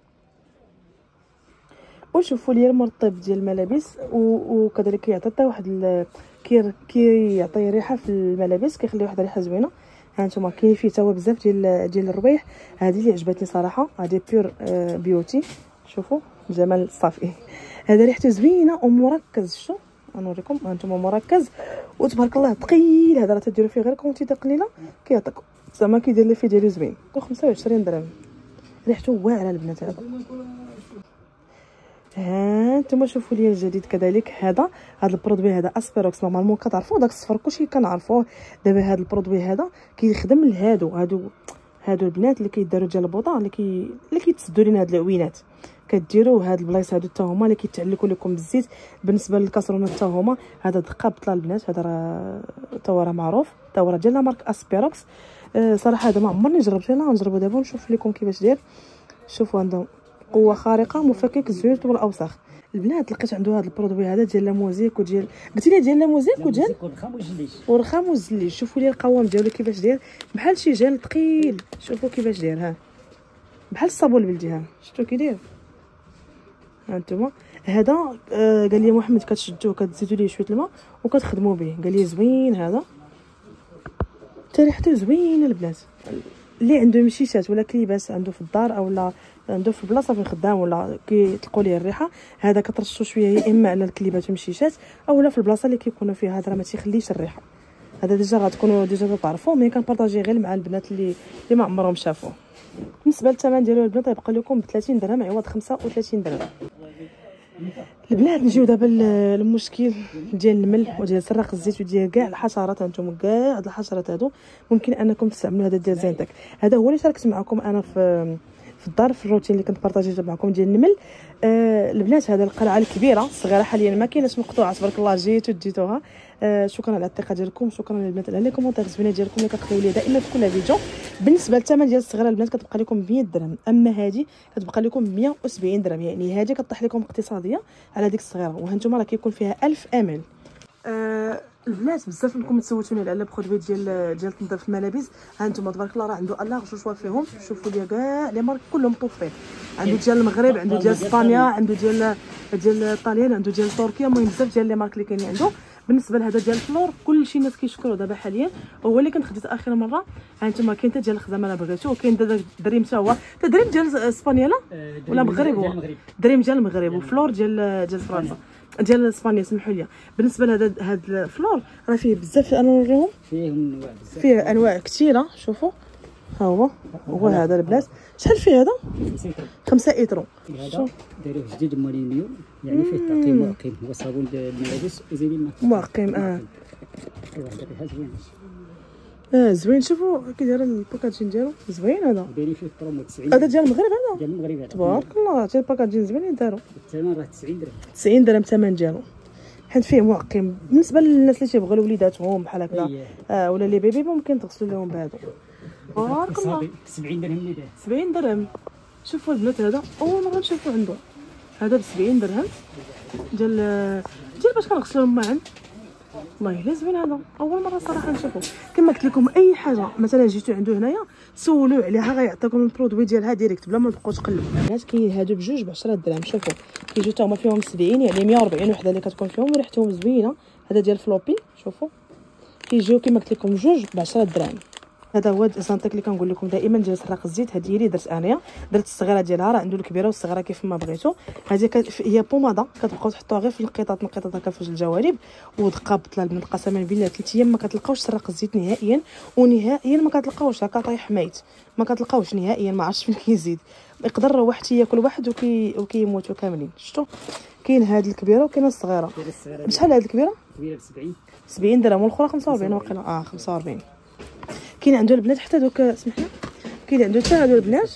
وشوفوا لي المرطب ديال الملابس، وكذلك كيعطي حتى واحد كيعطي ريحه في الملابس، كيخلي واحد الريحه زوينه. ها انتم كاين فيه حتى هو بزاف ديال الروايح. هذه اللي عجبتني صراحه، هذه بيور بيوتي. شوفوا جمال الصافي، هذا ريحته زوينه ومركز. شو غنوريكم، ها انتم مركز وتبارك الله ثقيل. هذا راه تديروا فيه غير كونتيته قليله، كيعطيك زعما كيدير لي فيه ديالو زوين. 25 درهم، ريحته واعره البنات. هذا ها انتم شوفوا لي الجديد كذلك. هذا البرودوي هذا اسبيروكس، نورمالمون كتعرفوا داك الصفر كلشي كنعرفوه. دابا هذا البرودوي هذا كيخدم لهادو البنات اللي كيداروا ديال البوطه، اللي كيتسدوا لينا هاد العوينات، كديروا هاد البلايص هادو حتى هما اللي كيتعلقوا لكم بالزيت. بالنسبه للكاسرونه حتى هما، هذا دقه بطله البنات، هذا راه حتى هو راه معروف، حتى هو راه ديال لا مارك اسبيروكس. صراحه هذا ما عمرني جربته، لا نجربو دابا ونشوف لكم كيفاش داير. شوفوا عندهم قوه خارقه، مفكك الزيوت والاوساخ. البنات لقيت عنده هذا البرودوي هذا ديال لا موزيك، وديال قلتي لي ديال لا موزيك وديال والرخام والزليج. شوفوا لي القوام ديالو كيفاش داير، بحال شي جل ثقيل. شوفوا كيفاش داير، ها بحال الصابون البلدي. ها شفتوا كي داير. ها انتما هذا قال لي محمد كتشدوه كتزيدوا ليه شويه الماء وكتخدموا به، قال لي زوين هذا، حتى ريحته زوينه البنات. اللي عنده مشيشات ولا كليباس عنده في الدار او لا عنده في البلاصه فين خدام ولا كيطلقوا ليه الريحه، هذا كترشوا شويه يا اما على الكليبات والمشيشات او لا في البلاصه اللي كيكونوا فيها. هذا ما تيخليش الريحه. هذا ديجا غتكونوا ديجا تعرفوا، مي كنبارطاجي غير مع البنات اللي ما عمرهم شافوه. بالنسبه للثمن ديالو البنات يبقى لكم ب 30 درهم عوض 35 درهم. البنات نجيو دابا للمشكل ديال النمل وديال سراق الزيت وديال كاع الحشرات. هانتوما كاع هاد الحشرات هادو ممكن انكم تستعملوا هذا ديال زينتك. هذا هو اللي شاركت معكم انا في الدار في الروتين اللي كنت بارطاجيته معكم ديال النمل. البنات هذا القلعه الكبيره الصغيره حاليا ما كايناش مقطوعه، تبارك الله جيتو ديتوها. شكرا على الثقه ديالكم، شكرا للبنات على لي كومونتير زوينين ديالكم اللي كتخليو لي دائما في كل فيديو. بالنسبه للثمن ديال الصغيره البنات كتبقى لكم 100 درهم، اما هذه كتبقى لكم 170 درهم. يعني هذه كطيح لكم اقتصاديه على ديك الصغيره. وهانتوما راه كيكون فيها 1000 ml. البنات بزاف منكم تسولتوني على برودوي ديال تنظيف الملابس. ها انتم تبارك الله راه عنده الله شويه فيهم. شوفوا لي كاع لي مارك كلهم طوفين. عنده ديال المغرب، عنده ديال اسبانيا، عنده ديال الطاليان، عنده ديال تركيا. المهم بزاف ديال لي مارك اللي كاينين عنده. بالنسبه لهذا ديال الفلور كلشي الناس كيشكروا دابا حاليا، هو اللي كنت خديت اخر مره. ها انتم كاين حتى ديال الخدامه انا بغيتو، وكاين دريم حتى هو دريم ديال اسبانيا لا ولا مغرب، هو دريم ديال المغرب وفلور ديال فرنسا ديال اسبانيا سمحوا لي. بالنسبه لهذا الفلور راه فيه بزاف، انا نوريهم فيه انواع كثيره. شوفوا ها هو هذا البنات. شحال فيه هذا؟ 5 ايترو. شوف دايروه جديد مالينيو، يعني فيه تعطي معقم، هو صابون الملابس وزيدي معقم. واحد الريحه زوينه. زوين. شوفوا كي داير الباكاجين ديالو زوين. هذا دايرين فيه برومو 90. هذا ديال المغرب. هذا ديال المغرب. تبارك الله ديال الباكاجين زوينين داروا. الثمن راه 90 درهم. 90 درهم الثمن ديالو، حيت فيه معقم. بالنسبه للناس اللي تيبغيو لوليداتهم بحال هكذا ولا لي بيبي ممكن تغسلوا لهم بهذا. تبارك الله 70 درهم اللي داير 70 درهم. شوفوا البنات هذا اول مره نشوفوا عنده، هذا ب 70 درهم ديال باش كنغسلوهم معا. والله الا زوين هذا، اول مره صراحه نشوفو. كما قلت لكم اي حاجه مثلا جيتو عنده هنايا سولوا عليها غيعطيكم البرودوي ديالها ديريكت بلا ما تبقاو تقلبوا. الناس كاين هادو بجوج ب 10 درهم. شوفوا كيجيو حتى هما فيهم 70 يعني 140 وحده اللي كتكون فيهم ريحتهم زوينه. هذا ديال فلوبي شوفوا كيجيو كما قلت لكم جوج ب 10 درهم. هذا هو الزانتيك اللي كنقول لكم دائما ديال سراق الزيت. هذه هي اللي درت انايا، درت الصغيره ديالها، راه عنده الكبيره والصغيره كيف ما بغيتو. هذه هي بوماده كتبقاو تحطوها غير في القطط هكا في الجوانب. ودقه بطله البنات قسما بالله 3 ايام ما كتلقاوش سراق الزيت نهائيا، ونهائيا ما كتلقاوش هكا طايح ميت، ما كتلقاوش نهائيا. ما عرفتش فين كيزيد، يقدر واحد ياكل واحد وكيموتوا كاملين. شفتوا كاين هذه الكبيره وكاين الصغيره. بشحال هذه الكبيره؟ كبيره ب 70 درهم والاخرى 45 واقيلا 45. كاين عنده البنات حتى دوك سمحنا، كاين عنده حتى هادو البنات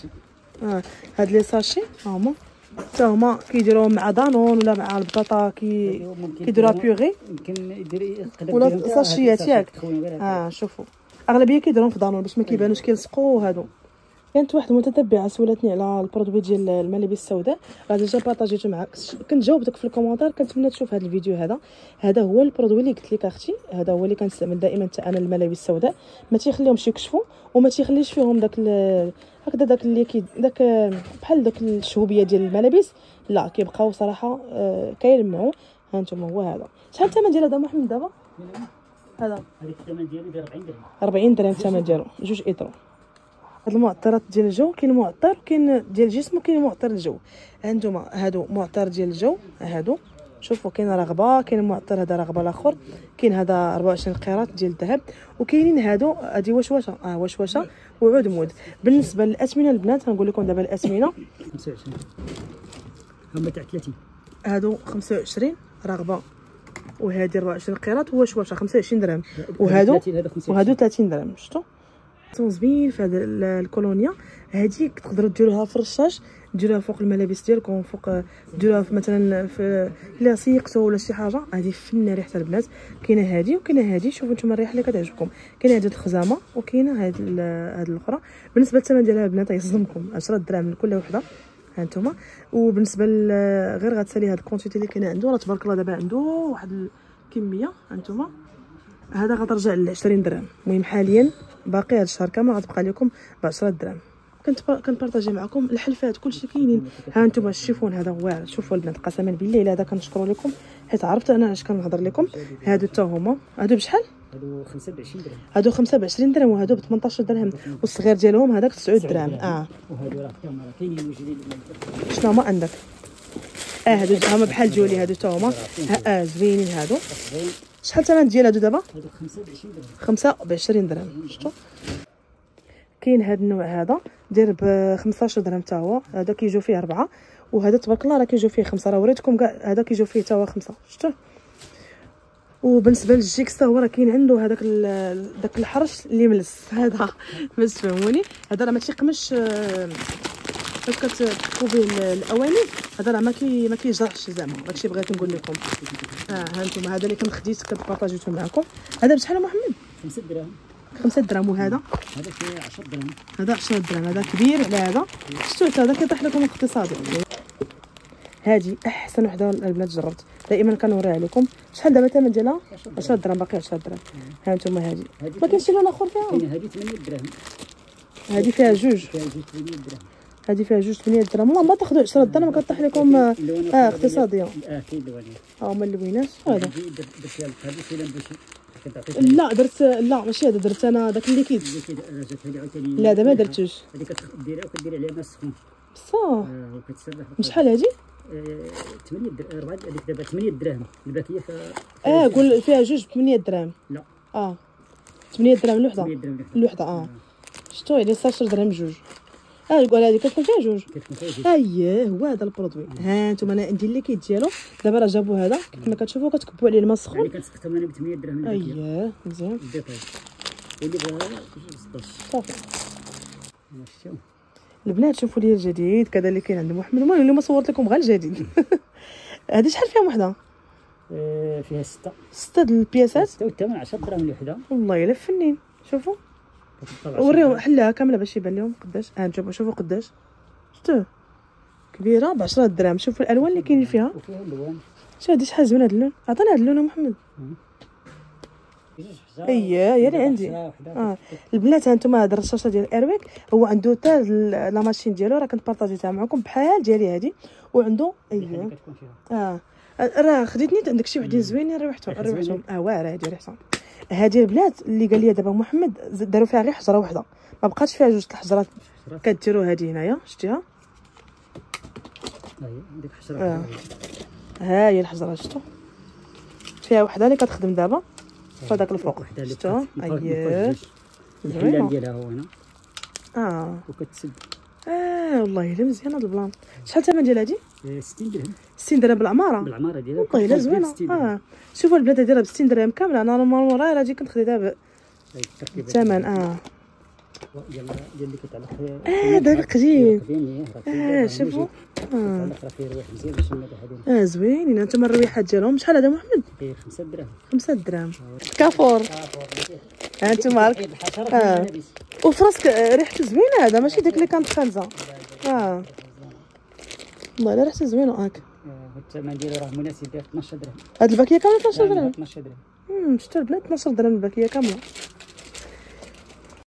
هاد لي ساشي هما حتى هما كيديروهم مع دانون ولا مع البطاطا كيديروها بيغي. يمكن يدير ولا ساشيات ياك. شوفوا اغلبيه كيديروهم في دانون باش ما كيبانوش كيلصقوا. هادو كانت واحد المتتبعه سولتني على البرودوي ديال الملابس السوداء، راه ديجا بارطاجيته معاك، كنت جاوبتك في الكومونتير. كنتمنى تشوف هذا الفيديو. هذا هو البرودوي اللي قلت لك اختي، هذا هو اللي كنستعمل دائما حتى انا الملابس السوداء. ما تيخليهمش يكشفوا وما تيخليش فيهم داك هكذا داك اللي داك بحال داك الشهوبيه ديال الملابس، لا كيبقاو صراحه كيلمعوا. ها انتم هو هذا. شحال الثمن ديال هذا محمد دابا؟ هذا الثمن ديالو داير 40 درهم. 40 درهم الثمن ديالو، جوج ايطرو. هاد المعطرات ديال الجو، كاين معطر وكاين ديال الجسم وكاين معطر الجو. هانتوما هادو معطر ديال الجو هادو شوفوا. كاين رغبه، كاين معطر هذا رغبه الاخر، كاين هذا 24 قيراط ديال الذهب، وكاينين هادو هادي وشوشه وشوشه وعود مود. بالنسبه للاثمنه البنات غنقول لكم دابا الاثمنه 25 هما تاع 30. هادو 25 رغبه، وهادي 24 قيراط وشوشه 25 درهم، وهادو 30 درهم. شفتوا زوين في هذا الكولونيا. هذه تقدروا ديروها في الرشاش، ديروها فوق الملابس ديالكم، فوق ديروها مثلا في الا سيقتو ولا شي حاجه. هذه فنه ريحه البنات. كاينه هذه وكاينه هذه. شوفوا نتوما الريحه اللي كتعجبكم. كاينه هذه الخزامه وكاينه هذه الاخرى. بالنسبه للثمن ديالها البنات يصدمكم 10 دراهم من كل وحده. ها انتم. وبالنسبه غير غتسالي هاد الكونتيتي اللي كاينه عنده، راه تبارك الله دابا عنده واحد الكميه. ها انتم هذا غترجع ل 20 درهم. المهم حاليا باقي هذا الشهر كامل غتبقى لكم ب 10 درهم. كنبارطاجي معكم الحلفات كلشي كاينين. ها انتم الشيفون هذا واعر. شوفوا البنات قسما بالله الا هذا كنشكروا لكم حيت عرفت انا اش كنهضر لكم. هادو حتى هما هادو بشحال؟ هادو 25 درهم. هادو 25 درهم وهادو ب 18 درهم. والصغير ديالهم هذاك 9 دراهم. وهادو راه كاينين موجودين. شنو هما عندك؟ هادو هما بحال جولي. هادو حتى هما زوينين. هادو شحال الثمن ديال هادو دابا؟ هادو 25 درهم. 25 درهم. شفتوا كاين هذا النوع هذا داير ب 15 درهم حتى هو. هذا كيجيو فيه 4 وهذا تبارك الله راه كيجيو فيه 5. راه وريتكم كاع هذا كيجيو فيه حتى هو 5. شفتوا. وبالنسبه للجيكس هو راه كاين عنده هذاك داك الحرش اللي ملس. هذا باش تفهموني هذا راه ما تيقمش فاش كتكتبوا به الاواني. هذا راه ما كيجرحش زعما. داكشي بغيت نقول لكم. ها انتم هذا اللي خديت كنبارطاجيته معكم. هذا بشحال محمد؟ 5 درهم. 5 درهم. وهذا هذا فيه 10 درهم. هذا 10 درهم. هذا كبير على هذا. شفتوا هذا كيطيح لكم اقتصادي. هذه احسن وحده البنات جربت دائما كنوريها لكم. شحال دابا الثمن ديالها؟ 10 درهم. باقي 10 درهم. ها انتم هذه ما كاينش لون اخر فيها. كاين هذه 8 درهم. هذه فيها جوج. 8 درهم. هذه فيها جوج 8 درهم. والله ما تاخذوا 10 درهم كطيح لكم اقتصاديه. كاين لوانات. هما اللوينات. هذا هذه سيلان بوشي. لا درت لا ماشي هذا درت انا داك الليكيد. لا هذا ما درتوش. هذيك كديرها وكدير عليها ماء سخون بصح. وكتسرح. شحال هذه؟ 8 درهم. هذيك دابا 8 دراهم الباكيه. قول فيها جوج ب 8 دراهم. لا 8 درهم الوحده. الوحده شفتوا يعني 16 درهم جوج. قول هذيك كتكون فيها جوج. اييه هو هذا البرودوي. ها انتم انا ندير الليكيد ديالو دابا راه جابوا هذا كما كتشوفوا كتكبوا عليه الماء السخون. يعني كنستخدم انا ب 8 درهم. اييه مزيان. اللي بغاها 16 صافي. شوف البنات شوفوا لي الجديد كذا اللي كاين عند محمد. المهم اليوم صورت لكم غير الجديد. هذه شحال فيها وحده؟ فيها 6 د البياسات. 6 والثمن 10 درهم الوحده. والله الا فنين. شوفوا وريهم حلها كامله باش يبان لهم قداش. نشوفوا شوفوا قداش. شفتوا كبيره ب 10 درهم. شوفوا الالوان اللي كاينين فيها. وفيها الوان. شوف هذه شحال زوينه هذا اللون. عطينا هذا اللون محمد. اييه هي اللي عندي. البنات هانتوما هاد الرشاشه ديال ايرويك هو عنده حتى لا ماشين ديالو، راه كنت بارطاجيتها معكم بحال ديالي هادي، وعنده اييه راه خديتني عندك شي وحدين زوينين ريحتهم واعره هادي ريحتهم. هادي البنات اللي قال لي دابا محمد داروا فيها غير حجره واحده، ما بقاتش فيها جوج الحجرات. كديروا هادي هنايا شتيها ديك الحجره ها هي الحجره شفتوا فيها وحده اللي كتخدم دابا في هذاك الفوق شفتوا. اييه الحلال ديالها هو هنا وكتسد. والله الا مزيانه هاد البلان. شحال الثمن ديال هادي؟ 60 درهم. 60 درهم بالعماره ديالها والله الا زوينه. شوفوا البنات هادي راه ب 60 درهم كامله. انا نورمالمون راه هادي كنت خديتها بالثمن ديال اللي كيتعلق داك القديم. شوفوا كيتعلق فيه رواح مزيان باش هادو زوينين. هانتوما الرويحات ديالهم شحال هذا محمد؟ 5 دراهم. 5 دراهم كافور. هانتوما وفي راسك ريحته زوينه. هذا ماشي داك اللي كانت خانزه. والله الا ريحته زوينه هاك. الثمن ديالو راه مناسب ب 12 درهم. هاد الباكيه كامله 12 درهم. 12 درهم. شفتوا البنات 12 درهم الباكيه كامله.